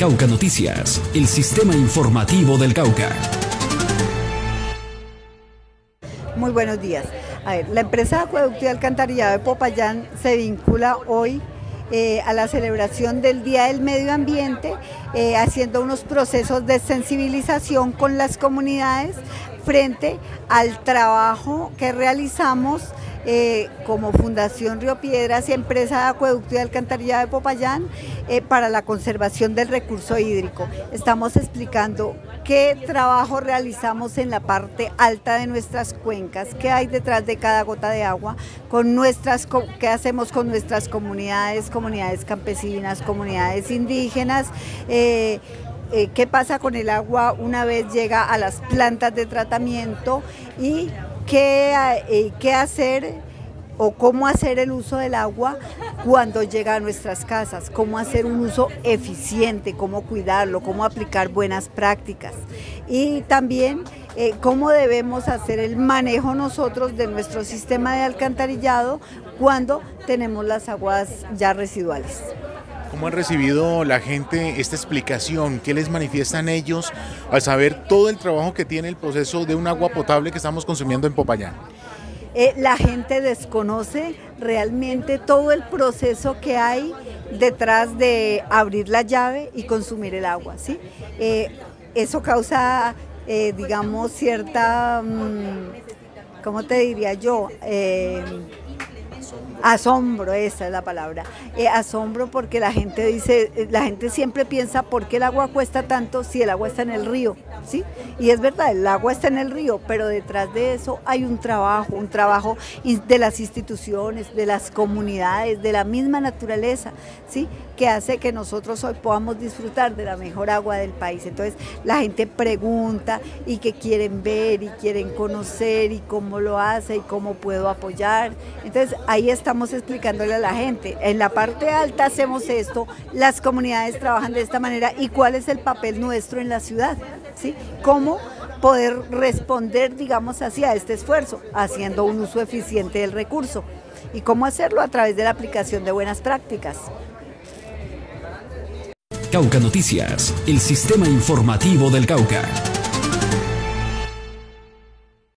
Cauca Noticias, el sistema informativo del Cauca. Muy buenos días. La empresa de acueducto y alcantarillado de Popayán se vincula hoy a la celebración del Día del Medio Ambiente, haciendo unos procesos de sensibilización con las comunidades frente al trabajo que realizamos como Fundación Río Piedras y empresa de acueducto y alcantarillado de Popayán para la conservación del recurso hídrico. Estamos explicando qué trabajo realizamos en la parte alta de nuestras cuencas, qué hay detrás de cada gota de agua, qué hacemos con nuestras comunidades campesinas, comunidades indígenas, qué pasa con el agua una vez llega a las plantas de tratamiento y qué hacer o cómo hacer el uso del agua cuando llega a nuestras casas, cómo hacer un uso eficiente, cómo cuidarlo, cómo aplicar buenas prácticas y también cómo debemos hacer el manejo nosotros de nuestro sistema de alcantarillado cuando tenemos las aguas ya residuales. ¿Cómo han recibido la gente esta explicación? ¿Qué les manifiestan ellos al saber todo el trabajo que tiene el proceso de un agua potable que estamos consumiendo en Popayán? La gente desconoce realmente todo el proceso que hay detrás de abrir la llave y consumir el agua, ¿sí? Eso causa, digamos, cierta, ¿cómo te diría yo? Asombro, esa es la palabra. Asombro porque la gente siempre piensa ¿por qué el agua cuesta tanto si el agua está en el río? ¿Sí? Y es verdad, el agua está en el río, pero detrás de eso hay un trabajo de las instituciones, de las comunidades, de la misma naturaleza, ¿sí? Que hace que nosotros hoy podamos disfrutar de la mejor agua del país. Entonces la gente pregunta y que quieren ver y quieren conocer y cómo lo hace y cómo puedo apoyar. Entonces ahí estamos explicándole a la gente. En la parte alta hacemos esto, las comunidades trabajan de esta manera y cuál es el papel nuestro en la ciudad, ¿sí? Cómo poder responder, digamos así, a este esfuerzo, haciendo un uso eficiente del recurso y cómo hacerlo a través de la aplicación de buenas prácticas. Cauca Noticias, el sistema informativo del Cauca.